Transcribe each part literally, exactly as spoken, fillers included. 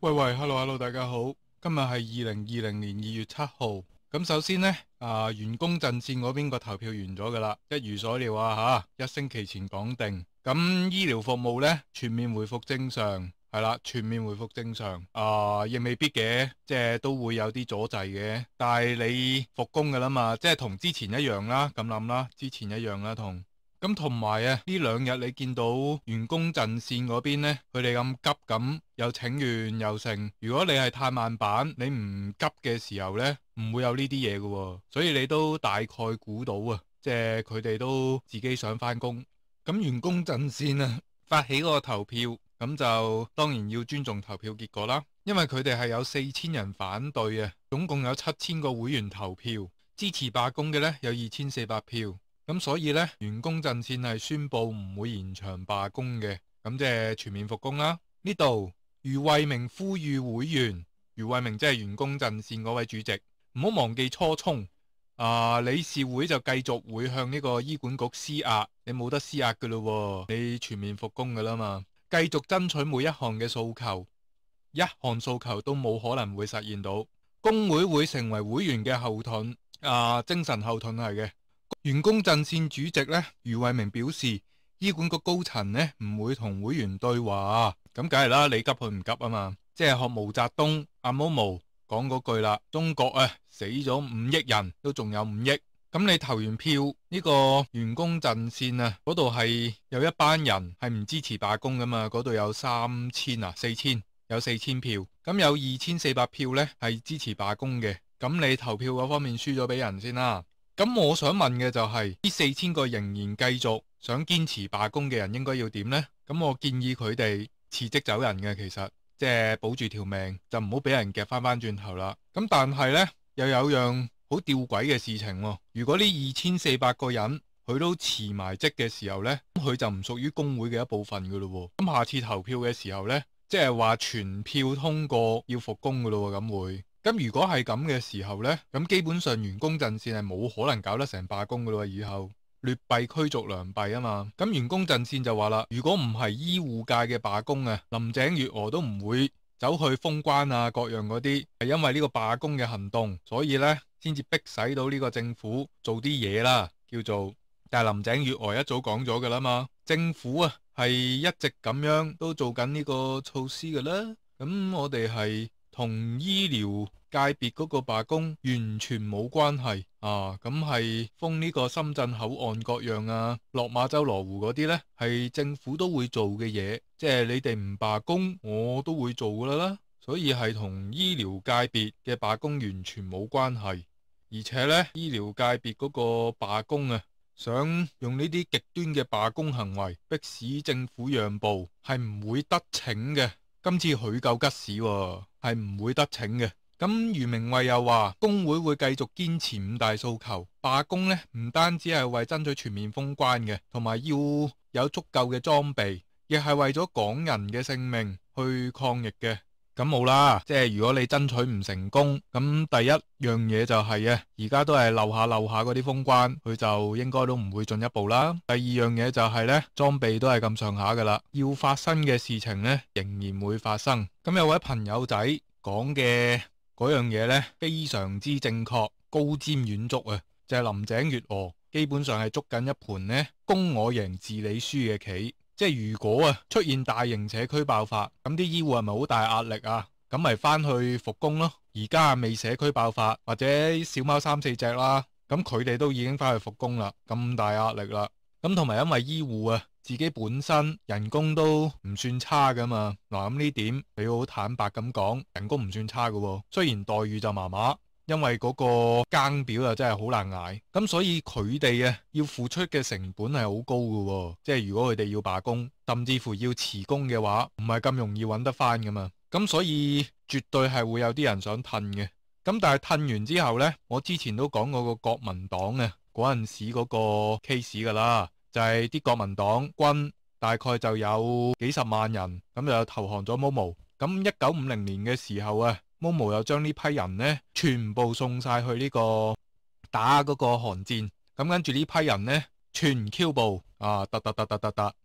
喂喂，hello hello，大家好，今日係二零二零年二月七號。咁首先呢，啊員工陣線嗰邊個投票完咗噶啦，一如所料啊吓，一星期前講定。咁醫療服務呢，全面回復正常，係啦，全面回復正常。啊，亦未必嘅，即係都會有啲阻滯嘅。但係你復工噶啦嘛，即係同之前一樣啦，咁諗啦，之前一樣啦，同。咁同埋啊，呢兩日你見到員工陣線嗰邊呢，佢哋咁急咁又請願又剩。如果你係太慢板，你唔急嘅時候呢，唔會有呢啲嘢嘅。所以你都大概估到啊，即係佢哋都自己想返工。咁員工陣線啊，發起嗰個投票，咁就當然要尊重投票結果啦。因為佢哋係有四千人反對啊，總共有七千個會員投票，支持罷工嘅呢有二千四百票。咁所以呢，員工陣線係宣布唔會延長罷工嘅，咁即係全面復工啦。呢度余慧明呼籲會員，余慧明即係員工陣線嗰位主席，唔好忘記初衷。啊，理事會就繼續會向呢個醫管局施壓，你冇得施壓噶咯，你全面復工噶啦嘛，繼續爭取每一項嘅訴求，一項訴求都冇可能會實現到。工會會成為會員嘅後盾，啊，精神後盾係嘅。員工陣線主席呢，余慧明表示，醫管局高層呢唔會同會員對話，咁梗係啦，你急佢唔急啊嘛，即係學毛澤東阿毛毛講嗰句啦，中國啊死咗五億人，都仲有五億，咁你投完票呢個員工陣線啊，嗰度係有一班人係唔支持罷工噶嘛，嗰度有三千啊四千，有四千票，咁有二千四百票呢係支持罷工嘅，咁你投票嗰方面輸咗俾人先啦。咁我想問嘅就係呢四千個仍然繼續想堅持罷工嘅人應該要點呢？咁我建議佢哋辭職走人嘅，其實即係保住條命，就唔好俾人夾翻翻轉頭啦。咁但係呢，又有樣好吊詭嘅事情喎。如果呢二千四百個人佢都辭埋職嘅時候呢，佢就唔屬於工會嘅一部分噶咯。咁下次投票嘅時候呢，即係話全票通過要復工噶咯，咁會。咁如果係咁嘅時候呢，咁基本上員工陣線係冇可能搞得成罷工噶咯，以後劣幣驅逐良幣啊嘛。咁員工陣線就話啦，如果唔係醫護界嘅罷工啊，林鄭月娥都唔會走去封關啊各樣嗰啲，係因為呢個罷工嘅行動，所以呢先至逼使到呢個政府做啲嘢啦，叫做。但係林鄭月娥一早講咗噶啦嘛，政府啊係一直咁樣都做緊呢個措施噶啦，咁我哋係同醫療界別嗰個罷工完全冇關係啊，咁係封呢個深圳口岸各樣啊，落馬洲羅湖嗰啲呢，係政府都會做嘅嘢，即係你哋唔罷工，我都會做噶啦，所以係同醫療界別嘅罷工完全冇關係，而且呢，醫療界別嗰個罷工啊，想用呢啲極端嘅罷工行為迫使政府讓步，係唔會得逞嘅。今次許救吉士喎，係唔會得逞嘅。咁余明慧又話工會會繼續堅持五大訴求，罷工呢唔單止係為爭取全面封關嘅，同埋要有足夠嘅裝備，亦係為咗港人嘅性命去抗疫嘅。咁冇啦，即係如果你爭取唔成功，咁第一樣嘢就係啊，而家都係漏下漏下嗰啲封關，佢就應該都唔會進一步啦。第二樣嘢就係呢，裝備都係咁上下噶啦，要發生嘅事情呢，仍然會發生。咁有位朋友仔講嘅嗰樣嘢呢，非常之正確，高瞻遠矚啊，就係林鄭月娥基本上係捉緊一盤呢攻我贏治理輸嘅棋。即係如果啊出現大型社區爆發，咁啲醫護係咪好大壓力啊？咁咪翻去復工咯。而家未社區爆發，或者小貓三四隻啦，咁佢哋都已經翻去復工啦，咁大壓力啦。咁同埋因為醫護啊自己本身人工都唔算差噶嘛。嗱，咁呢點你好坦白咁講，人工唔算差噶喎，雖然待遇就麻麻。因為嗰個更表啊真係好難捱，咁所以佢哋啊要付出嘅成本係好高嘅，即係如果佢哋要罷工，甚至乎要辭工嘅話，唔係咁容易揾得翻噶嘛。咁所以絕對係會有啲人想褪嘅。咁但係褪完之後呢，我之前都講過個國民黨啊嗰陣時嗰個 case 噶啦，就係啲國民黨軍大概就有幾十萬人，咁就投降咗毛毛。咁一九五零年嘅時候啊，毛毛又將呢批人呢全部送晒去呢個打嗰個韓戰，咁跟住呢批人呢全 Q 部啊，突突突突突突，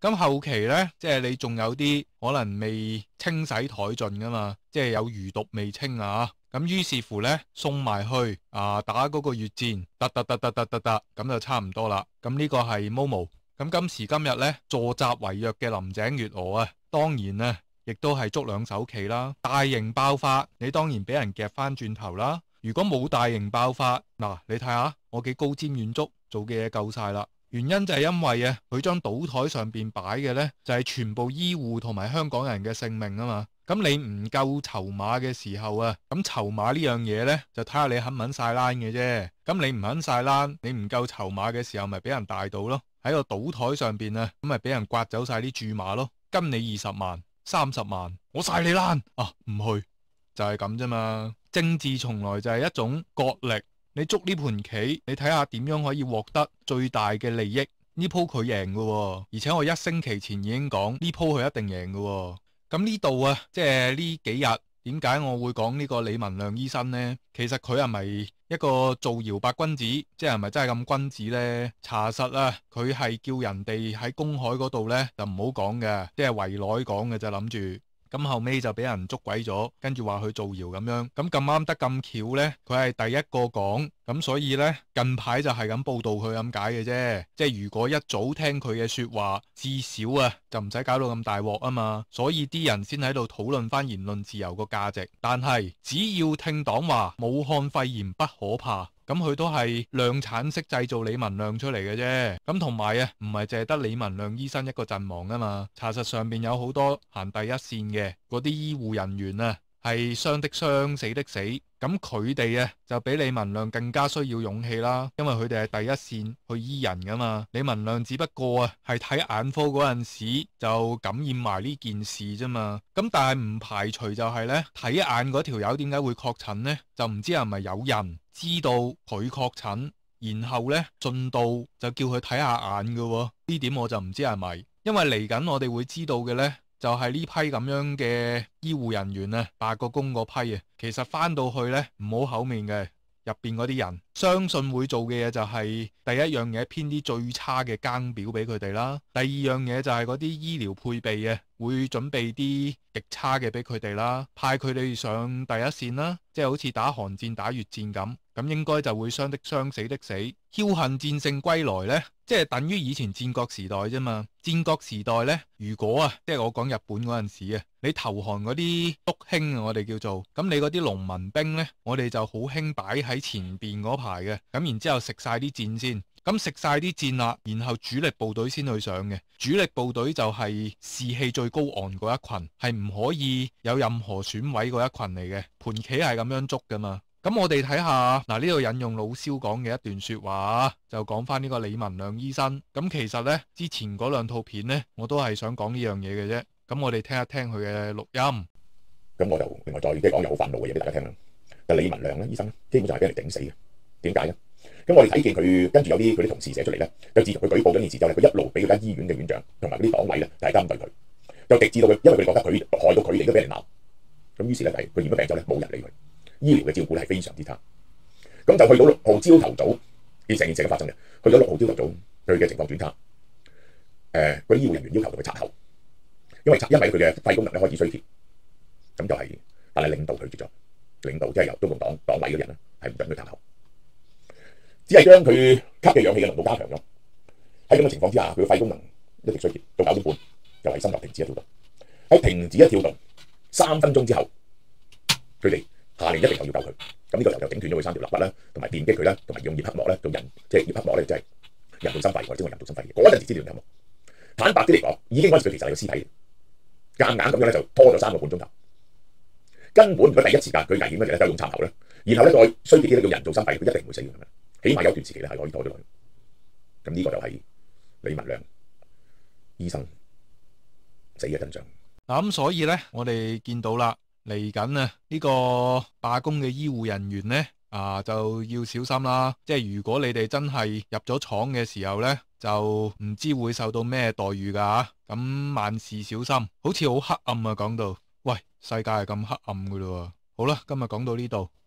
咁後期呢，即係你仲有啲可能未清洗殆盡噶嘛，即係有餘毒未清啊。咁於是乎呢，送埋去啊打嗰個越戰，突突突突突突突，咁就差唔多啦。咁呢個係 Momo。咁今時今日呢，坐閘為虐嘅林鄭月娥啊，當然啊，亦都係捉兩手棋啦。大型爆發，你當然俾人夾翻轉頭啦。如果冇大型爆發，嗱，你睇下我幾高瞻遠矚，做嘅嘢夠晒啦。原因就係因為啊，佢將賭台上邊擺嘅呢，就係全部醫護同埋香港人嘅性命啊嘛。咁你唔夠籌碼嘅時候啊，咁籌碼呢樣嘢呢，就睇下你肯唔肯晒欄嘅啫。咁你唔肯晒欄，你唔夠籌碼嘅時候，咪俾人大賭咯。喺個賭台上邊啊，咁咪俾人刮走晒啲注碼咯。跟你二十萬、三十萬，我晒你欄啊，唔去就係咁啫嘛。政治從來就係一種角力。你捉呢盤棋，你睇下點樣可以獲得最大嘅利益。呢鋪佢贏嘅，而且我一星期前已經講呢鋪佢一定贏嘅。咁呢度啊，即係呢幾日，點解我會講呢個李文亮醫生呢？其實佢係咪一個造謠百君子，即係係咪真係咁君子呢？查實啊，佢係叫人哋喺公海嗰度呢，就唔好講嘅，即係圍內講嘅就諗住。咁後尾就俾人捉鬼咗，跟住話佢造謠咁樣。咁咁啱得咁巧呢，佢係第一個講，咁所以呢，近排就係咁報道佢咁解嘅啫。即係如果一早聽佢嘅說話，至少啊就唔使搞到咁大鑊啊嘛。所以啲人先喺度討論翻言論自由個價值。但係只要聽黨話武漢肺炎不可怕，咁佢都係量產式製造李文亮出嚟嘅啫。咁同埋啊，唔係淨係得李文亮醫生一個陣亡啊嘛。查實上邊有好多行第一線嘅嗰啲醫護人員啊，係傷的傷，死的死。咁佢哋啊就比李文亮更加需要勇氣啦，因為佢哋係第一線去醫人噶嘛。李文亮只不過啊係睇眼科嗰陣時就感染埋呢件事啫嘛。咁但係唔排除就係呢，睇眼嗰條友點解會確診呢？就唔知係咪有人知道佢確診，然後呢順道就叫佢睇下眼噶。呢點我就唔知係咪，因為嚟緊我哋會知道嘅呢，就係呢批咁樣嘅醫護人員啊，罷個工嗰批啊，其實翻到去呢，唔好口面嘅，入邊嗰啲人相信會做嘅嘢就係第一樣嘢編啲最差嘅更表俾佢哋啦，第二樣嘢就係嗰啲醫療配備啊，會準備啲極差嘅俾佢哋啦，派佢哋上第一線啦，即係好似打韓戰打越戰咁，咁應該就會傷的傷，死的死，僥倖戰勝歸來呢，即係等於以前戰國時代啫嘛。戰國時代呢，如果啊，即係我講日本嗰陣時啊，你投降嗰啲督興啊，我哋叫做，咁你嗰啲農民兵呢，我哋就好興擺喺前邊嗰排嘅，咁然之後食晒啲箭先，咁食晒啲箭啦，然後主力部隊先去上嘅，主力部隊就係士氣最高昂嗰一群，係唔可以有任何損毀嗰一群嚟嘅，盤棋係咁樣捉噶嘛。咁我哋睇下嗱，呢度引用老蕭講嘅一段說話，就講翻呢個李文亮醫生。咁其實呢，之前嗰兩套片呢，我都係想講呢樣嘢嘅啫。咁我哋聽一聽佢嘅錄音。 咁我就另外再即係講有好憤怒嘅嘢俾大家聽啦。但李文亮咧，醫生基本上係俾人哋整死嘅。點解咧？咁我哋睇見佢跟住有啲佢啲同事寫出嚟咧，就自從佢舉報咗件事之後咧，佢一路俾嗰間醫院嘅院長同埋嗰啲黨委咧，就係針對佢，就直至到佢，因為佢哋覺得佢害到佢哋都俾人鬧。咁於是咧，就係佢染咗病之後咧，冇人理佢。醫療嘅照顧係非常之差，咁就去到六號朝頭早，呢成件事嘅發生嘅，去咗六號朝頭早，佢嘅情況轉差。誒、呃，嗰啲醫護人員要求佢插喉，因為因為佢嘅肺功能咧開始衰竭，咁就係、是，但係領導拒絕咗，領導即係由中共黨黨委嘅人咧，係唔准佢插喉，只係將佢吸嘅氧氣嘅濃度加強咗。喺咁嘅情況之下，佢嘅肺功能一直衰竭，到九點半就係心臟停止一跳動。喺停止一跳動三分鐘之後，佢哋下令一定又要救佢，咁呢個時候就整斷咗佢三條肋骨啦，同埋電擊佢啦，同埋用葉克膜咧做人，即係葉克膜咧，即係人造心肺或者係人造心肺嘅。嗰陣時知道有冇？坦白啲嚟講，已經嗰陣時佢其實係個屍體，夾硬咁樣咧就拖咗三個半鐘頭，根本如果第一時間佢危險嗰陣咧就用插喉咧，然後咧再衰竭啲咧用人造心肺，佢一定唔會死嘅，起碼有段時期咧係可以拖咗落去。咁呢個就係李文亮醫生死嘅真相。 嗱咁所以咧，我哋見到啦。嚟緊啊！呢個罷工嘅醫護人員呢，啊就要小心啦。即係如果你哋真係入咗廠嘅時候呢，就唔知會受到咩待遇噶。咁萬事小心，好似好黑暗啊！講到，喂，世界係咁黑暗噶咯。好啦，今日講到呢度。